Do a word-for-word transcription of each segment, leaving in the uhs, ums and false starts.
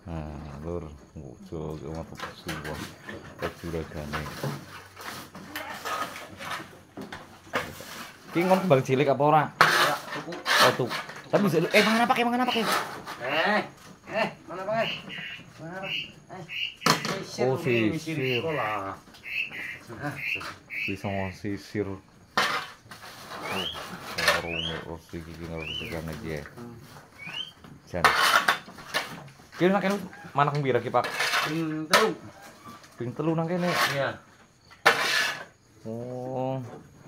Nah, lur, ngucul ke mata pesuwon. Kejuragane. Ki ngon kembang cilik apa ora? Ya, tuku. Oh, tuh. Tapi bisa eh mangan apa ke? Mangan apa ke? Eh, eh, mana Pak? Eh? Mana Pak? Eh. Oh, sisir. Sekolah. Bisa sisir. Oh, karo terus iki ngerti kan iki ya. Jan. Ki nang kene manah pira ki, Pak? Ping telu. Ping telu nang kene. Iya. Oh.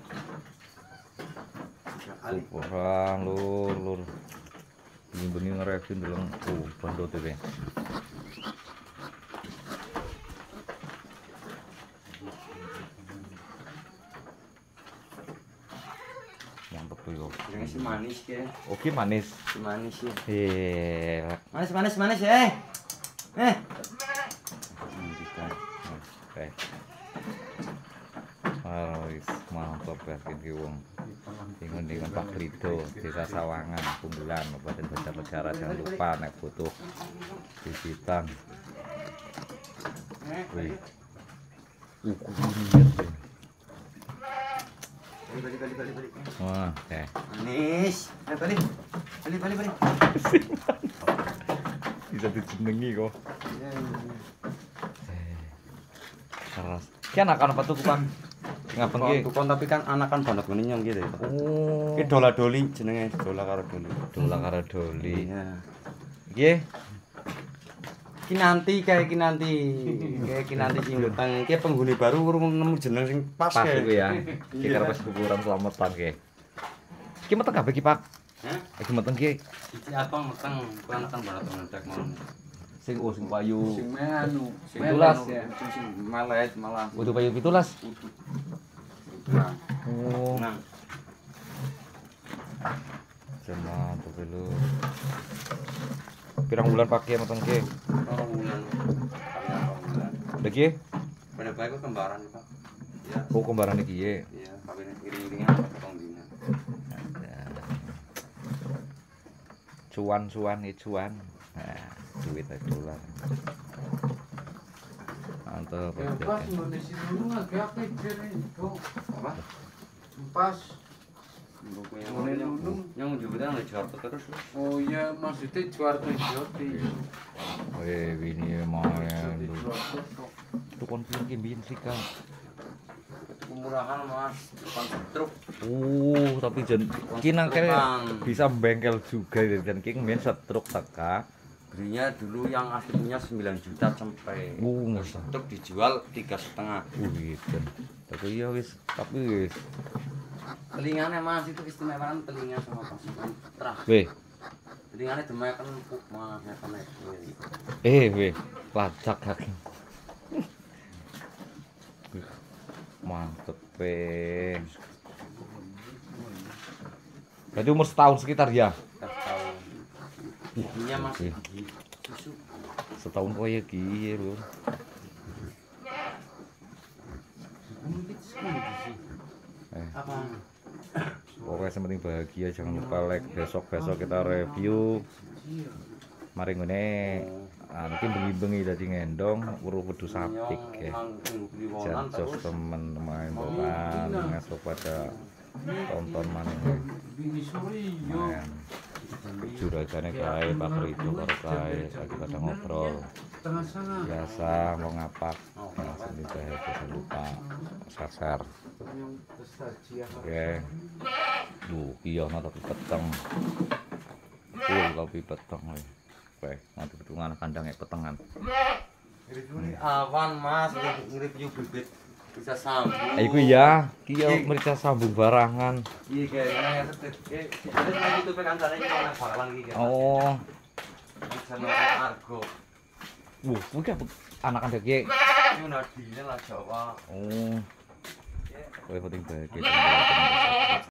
Kurang lur, lur. Bengi-bengi ngereview ndeleng oh, bandot iki. Mantep tuh yo. Ini si manis ya. Oke, manis. Si manis ya. Eh, Manis manis manis ya. Eh. Eh. Oke. Ah, wis mantap yakin ki wong. Dengan Pak Rido, Desa Sawangan, Kumbulan, Kabupaten Banjarnegara. Jangan lupa nek butuh bibitan. Wih. Uh, kulihat ya. Balik balik balik balik. Wah, eh. Manis. Eh balik. Balik balik balik. Bisa dijenengi kok. Iya iya. Keras. Ki anak-anak apa tuh, Pak? Ngapain ki? Tukon tapi kan anakan banget ngene nyong gitu. Oh. Ki dola doli jenenge, dola karo doli. Dola karo doli. Iya. Nggih. Ki nanti kayak ki nanti. Kayak ki nanti sing utang ki penghuni baru urung nemu jeneng sing pas Pas kayak. iku ya. Ki karo pas kuburan selamatan ki. Ki meteng kabeh ki, Pak? Hah? Iki meteng ki. Iki abang meteng, kuwi anakan banget ngecek mau. Sing oh sing payu. Sing anu, Sing Tulas. ya. Sing malet malah. Kudu payu pitulas. Nah, Oh. nah. Cuma tuh lu. Pirang bulan pakai meteng ki? Orang bulan. Orang bulan. Udah ki? Bener baik kok kembaran, Pak. Ya. Oh, kembaran iki ye. Iya, tapi iring-iringan potong dina. Cuan-cuan iki cuan. Nah, duit ae dolar. Mantap. ya pas Indonesia dulu nggak apa itu. Apa? Pas. Buku Mulai yang dulu. yang jualan di Jakarta terus. Oh iya maksudnya juara tuh joti. Weh, ini main dulu. Tukon pilih ki mbiyen sih, Kang. Kemurahan Mas, depan truk. Uh, tapi jen ki nang kene bisa bengkel juga jan ki mbiyen setruk teka. Belinya dulu yang asli punya sembilan juta sampai Uh, ngerti. truk dijual tiga setengah. Uh, gitu. Tapi ya wis, tapi wis. Telinganya Mas itu keistimewaan telinga sama pasukan terah. Weh, Telinganya demekan empuk Mas, ya kan eh weh, lacak kaki. Mantep weh. Berarti umur setahun sekitar ya? tahun. Giginya masih Wih, gigi susu. setahun kok ya ki lho. Eh, Apa? pokoknya yang penting bahagia, jangan lupa like. Besok-besok kita review. Mari ngene. Ah, nanti bengi-bengi dadi ngendong weruh wedu sapik ya. Jan jos teman-teman bapak ngasih pada tonton maneh. Bini suri yo. Men. Juragane kae Pak Rido karo kae lagi pada ngobrol. Tengah sana. Biasa mau ngapak. Langsung dibahas jangan lupa share. Yang pestacia. Oke. Duh, iya nah tapi peteng. Full tapi peteng we. Oke, nanti petungan kandangnya petengan. Awan Mas, nge-review bibit bisa sambung. Eh iku ya, ki ya merica sambung barangan. Iya kayaknya ya tetep. Eh, ada lagi itu kan caranya ana bakalan iki kan. Oh. Sama argo. Wuh, kuwi apa anak-anak ki. Ini nadine lah Jawa. Oh. Kowe penting bahagia.